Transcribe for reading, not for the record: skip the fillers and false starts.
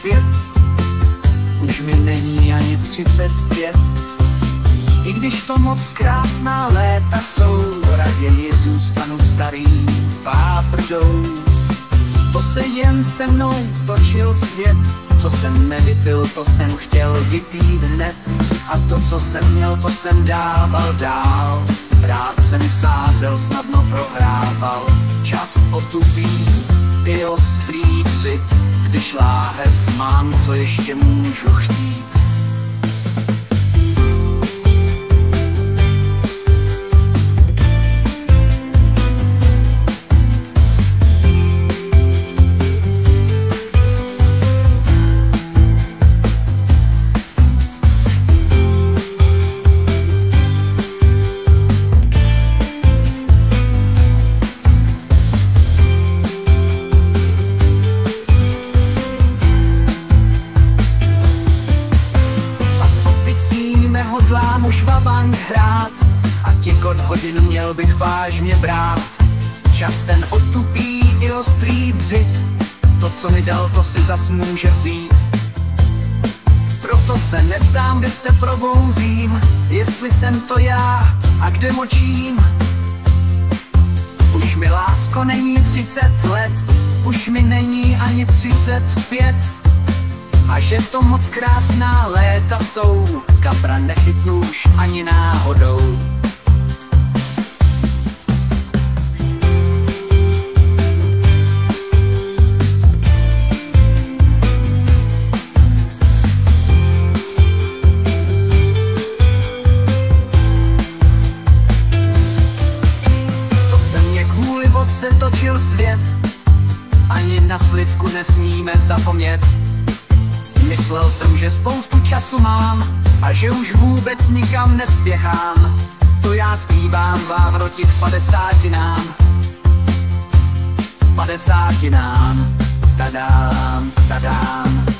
svět. Už mi není ani 35. I když to moc krásná léta jsou, raději zůstanu starý páprdou. To se jen se mnou točil svět, co jsem nevypil, to jsem chtěl vypít hned. A to, co jsem měl, to jsem dával dál. Rád jsem sázel, snadno prohrával. Čas otupí i ostrý břit, když láhev mám, co ještě můžu chtít. Nehodlám už vabank hrát a těkot hodin měl bych vážně brát. Čas ten otupí i ostrý břit, to, co mi dal, to si zas může vzít. Proto se neptám, kdy se probouzím, jestli jsem to já a kde močím. Už mi, lásko, není 30 let, už mi není ani 35. A že to moc krásná léta jsou, kapra nechytnu už ani náhodou. To se mě kvůli vodce točil svět, ani na slivku nesmíme zapomnět. Myslel jsem, že spoustu času mám a že už vůbec nikam nespěchám. To já zpívám vám rotit 50. 50. Tadám, tadám.